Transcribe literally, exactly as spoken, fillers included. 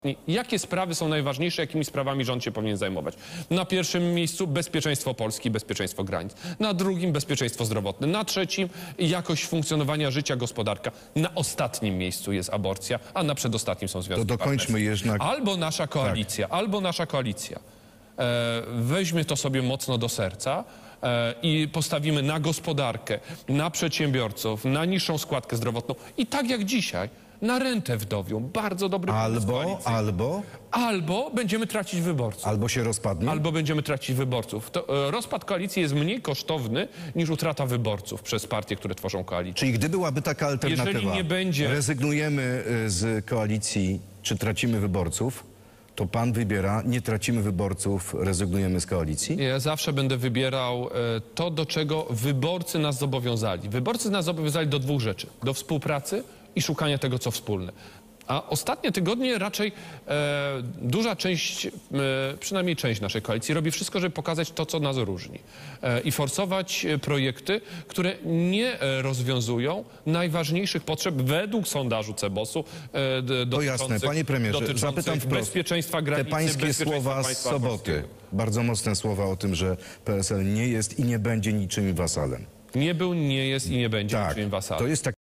Jakie sprawy są najważniejsze, jakimi sprawami rząd się powinien zajmować? Na pierwszym miejscu bezpieczeństwo Polski, bezpieczeństwo granic. Na drugim bezpieczeństwo zdrowotne. Na trzecim jakość funkcjonowania życia, gospodarka. Na ostatnim miejscu jest aborcja, a na przedostatnim są związki To dokończmy jednak. Albo nasza koalicja, tak. albo nasza koalicja e, weźmie to sobie mocno do serca e, i postawimy na gospodarkę, na przedsiębiorców, na niższą składkę zdrowotną i tak jak dzisiaj, na rentę wdowią. Bardzo dobry pomysł Albo, albo, Albo będziemy tracić wyborców. albo się rozpadnie. Albo będziemy tracić wyborców. To, e, rozpad koalicji jest mniej kosztowny niż utrata wyborców przez partie, które tworzą koalicję. Czyli gdy byłaby taka alternatywa, Jeżeli nie będzie... rezygnujemy y, z koalicji, czy tracimy wyborców, to pan wybiera, nie tracimy wyborców, rezygnujemy z koalicji? Ja zawsze będę wybierał e, to, do czego wyborcy nas zobowiązali. Wyborcy nas zobowiązali do dwóch rzeczy. Do współpracy i szukania tego, co wspólne. A ostatnie tygodnie raczej e, duża część, e, przynajmniej część naszej koalicji robi wszystko, żeby pokazać to, co nas różni. E, I forsować projekty, które nie e, rozwiązują najważniejszych potrzeb według sondażu Cebosu. E, d, To jasne. Panie premierze, zapytam wprost. Bezpieczeństwa granicy, Te pańskie słowa z soboty, bardzo mocne słowa o tym, że P S L nie jest i nie będzie niczym wasalem. Nie był, nie jest i nie będzie Tak, niczym wasalem. to jest tak.